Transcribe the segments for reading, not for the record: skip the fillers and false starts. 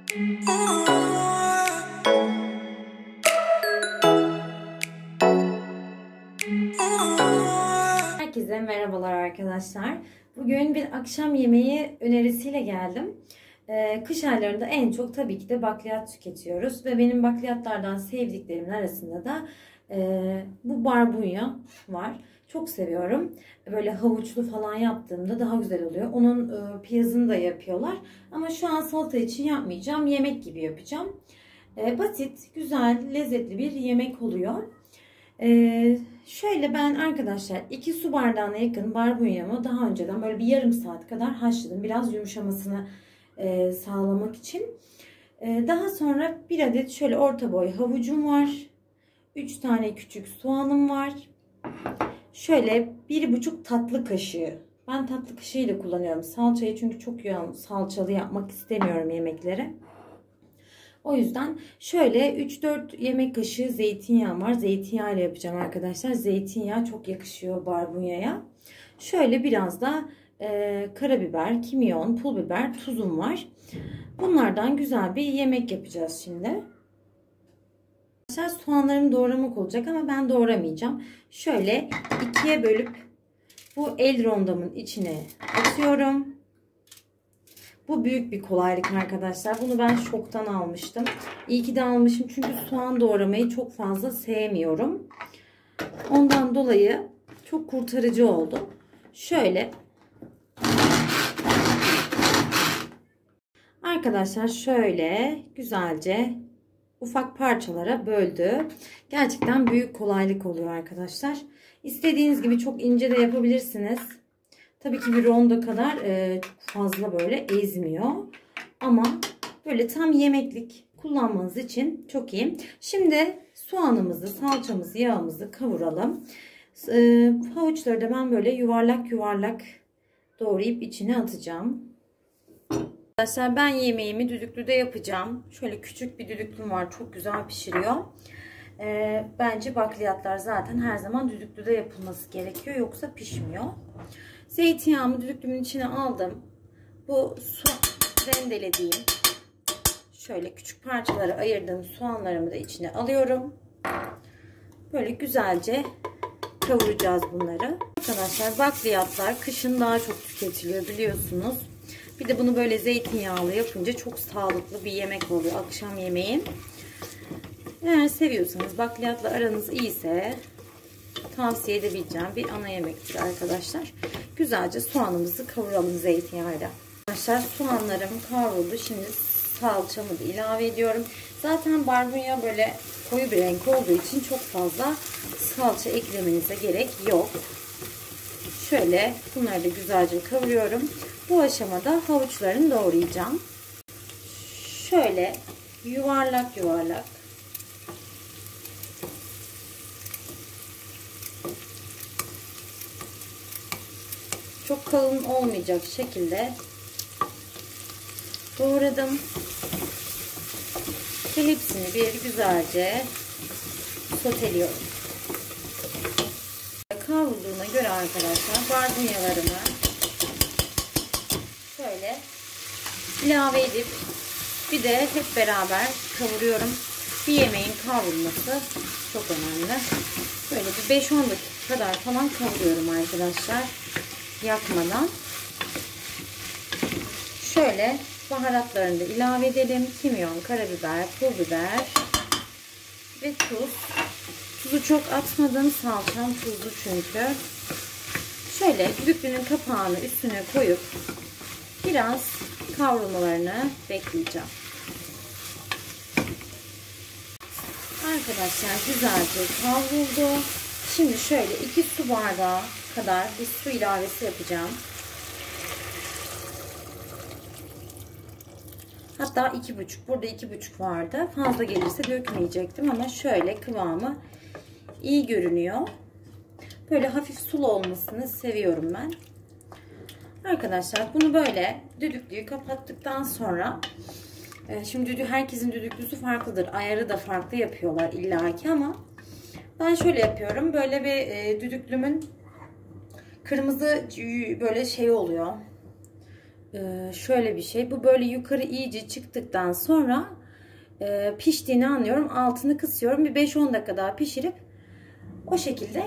Herkese merhabalar arkadaşlar. Bugün bir akşam yemeği önerisiyle geldim. Kış aylarında en çok tabii ki de bakliyat tüketiyoruz. Ve benim bakliyatlardan sevdiklerimin arasında da bu barbunya var. Çok seviyorum. Böyle havuçlu falan yaptığımda daha güzel oluyor. Onun piyazını da yapıyorlar. Ama şu an salata için yapmayacağım. Yemek gibi yapacağım. Basit, güzel, lezzetli bir yemek oluyor. Şöyle ben arkadaşlar 2 su bardağına yakın barbunyamı daha önceden böyle bir yarım saat kadar haşladım. Biraz yumuşamasını sağlamak için. Daha sonra bir adet şöyle orta boy havucum var. 3 tane küçük soğanım var. Şöyle 1,5 tatlı kaşığı. Ben tatlı kaşığıyla kullanıyorum salçayı çünkü çok salçalı yapmak istemiyorum yemekleri. O yüzden şöyle 3-4 yemek kaşığı zeytinyağı var. Zeytinyağı ile yapacağım arkadaşlar. Zeytinyağı çok yakışıyor barbunyaya. Şöyle biraz da karabiber, kimyon, pul biber, tuzum var. Bunlardan güzel bir yemek yapacağız şimdi. Arkadaşlar soğanlarım doğramak olacak ama ben doğramayacağım. Şöyle ikiye bölüp bu el rondamın içine atıyorum. Bu büyük bir kolaylık arkadaşlar. Bunu ben şoktan almıştım. İyi ki de almışım çünkü soğan doğramayı çok fazla sevmiyorum. Ondan dolayı çok kurtarıcı oldu. Şöyle. Arkadaşlar şöyle güzelce ufak parçalara böldü. Gerçekten büyük kolaylık oluyor arkadaşlar. İstediğiniz gibi çok ince de yapabilirsiniz. Tabii ki bir rondo kadar çok fazla böyle ezmiyor. Ama böyle tam yemeklik kullanmanız için çok iyi. Şimdi soğanımızı, salçamızı, yağımızı kavuralım. Havuçları da ben böyle yuvarlak yuvarlak doğrayıp içine atacağım. Arkadaşlar ben yemeğimi düdüklüde yapacağım. Şöyle küçük bir düdüklüm var. Çok güzel pişiriyor. Bence bakliyatlar zaten her zaman düdüklüde yapılması gerekiyor. Yoksa pişmiyor. Zeytinyağımı düdüklümün içine aldım. Bu rendelediğim şöyle küçük parçalara ayırdığım soğanlarımı da içine alıyorum. Böyle güzelce kavuracağız bunları. Arkadaşlar bakliyatlar kışın daha çok tüketiliyor biliyorsunuz. Bir de bunu böyle zeytinyağlı yapınca çok sağlıklı bir yemek oluyor akşam yemeği. Eğer seviyorsanız bakliyatla aranız iyiyse tavsiye edebileceğim bir ana yemektir arkadaşlar. Güzelce soğanımızı kavuralım zeytinyağıyla. Arkadaşlar soğanlarım kavruldu. Şimdi salçamı da ilave ediyorum. Zaten barbunya böyle koyu bir renk olduğu için çok fazla salça eklemenize gerek yok. Şöyle bunları da güzelce kavuruyorum. Bu aşamada havuçlarını doğrayacağım. Şöyle yuvarlak yuvarlak. Çok kalın olmayacak şekilde doğradım. Ve hepsini bir güzelce soteliyorum. Kavrulduğuna göre arkadaşlar barbunyalarımı şöyle ilave edip bir de hep beraber kavuruyorum. Bir yemeğin kavrulması çok önemli. Böyle bir 5-10 dakika kadar falan kavuruyorum arkadaşlar. Yakmadan. Şöyle baharatlarını da ilave edelim. Kimyon, karabiber, pul biber ve tuz. Tuzu çok atmadım. Salçam tuzlu çünkü. Şöyle düdüklünün kapağını üstüne koyup biraz kavrulmalarını bekleyeceğim. Arkadaşlar güzelce kavruldu. Şimdi şöyle 2 su bardağı kadar bir su ilavesi yapacağım. Hatta 2,5. Burada 2,5 vardı. Fazla gelirse dökmeyecektim ama şöyle kıvamı iyi görünüyor. Böyle hafif sulu olmasını seviyorum ben. Arkadaşlar bunu böyle düdüklüyü kapattıktan sonra şimdi herkesin düdüklüsü farklıdır. Ayarı da farklı yapıyorlar illaki ama ben şöyle yapıyorum. Böyle bir düdüklümün kırmızı böyle şey oluyor. Şöyle bir şey. Bu böyle yukarı iyice çıktıktan sonra piştiğini anlıyorum. Altını kısıyorum. Bir 5-10 dakika daha pişirip o şekilde.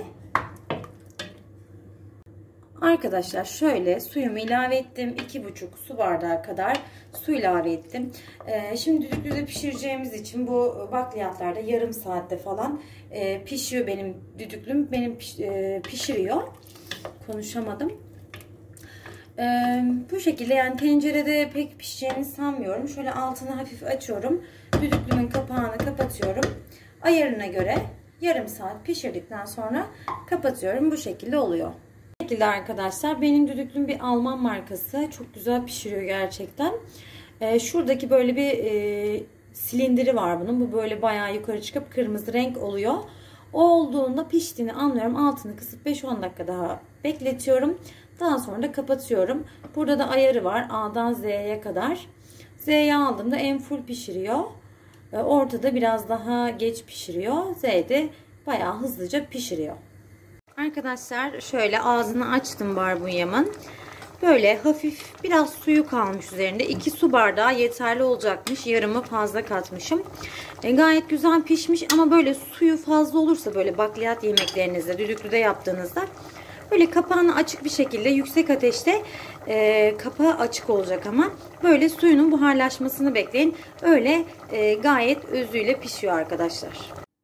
Arkadaşlar şöyle suyumu ilave ettim. 2,5 su bardağı kadar su ilave ettim. Şimdi düdüklüde pişireceğimiz için bu bakliyatlarda yarım saatte falan pişiyor benim düdüklüm. Benim pişiriyor. Konuşamadım. Bu şekilde yani tencerede pek pişeceğini sanmıyorum. Şöyle altını hafif açıyorum. Düdüklümün kapağını kapatıyorum. Ayarına göre yarım saat pişirdikten sonra kapatıyorum. Bu şekilde oluyor. Bu şekilde arkadaşlar benim düdüklüm bir Alman markası. Çok güzel pişiriyor gerçekten. Şuradaki böyle bir silindiri var bunun. Bu böyle bayağı yukarı çıkıp kırmızı renk oluyor. O olduğunda piştiğini anlıyorum. Altını kısıp 5-10 dakika daha bekletiyorum. Daha sonra da kapatıyorum. Burada da ayarı var. A'dan Z'ye kadar. Z'ye aldığımda en full pişiriyor. Ortada biraz daha geç pişiriyor. Z'de bayağı hızlıca pişiriyor. Arkadaşlar şöyle ağzını açtım barbunyamın. Böyle hafif biraz suyu kalmış üzerinde. 2 su bardağı yeterli olacakmış. Yarımı fazla katmışım. Gayet güzel pişmiş ama böyle suyu fazla olursa böyle bakliyat yemeklerinizde düdüklüde yaptığınızda böyle kapağını açık bir şekilde yüksek ateşte kapağı açık olacak ama böyle suyunun buharlaşmasını bekleyin. Öyle gayet özüyle pişiyor arkadaşlar.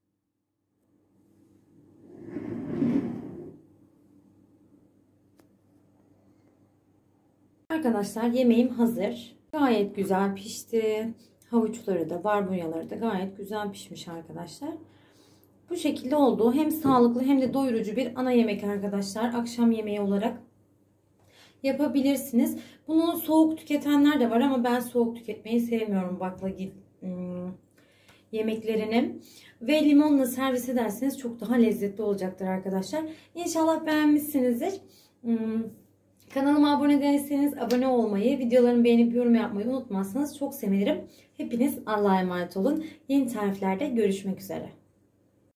Arkadaşlar yemeğim hazır. Gayet güzel pişti. Havuçları da barbunyaları da gayet güzel pişmiş arkadaşlar. Bu şekilde oldu. Hem sağlıklı hem de doyurucu bir ana yemek arkadaşlar. Akşam yemeği olarak yapabilirsiniz. Bunu soğuk tüketenler de var ama ben soğuk tüketmeyi sevmiyorum baklagil yemeklerini. Ve limonla servis ederseniz çok daha lezzetli olacaktır arkadaşlar. İnşallah beğenmişsinizdir. Kanalıma abone değilseniz abone olmayı, videolarımı beğenip yorum yapmayı unutmazsanız çok sevinirim. Hepiniz Allah'a emanet olun. Yeni tariflerde görüşmek üzere.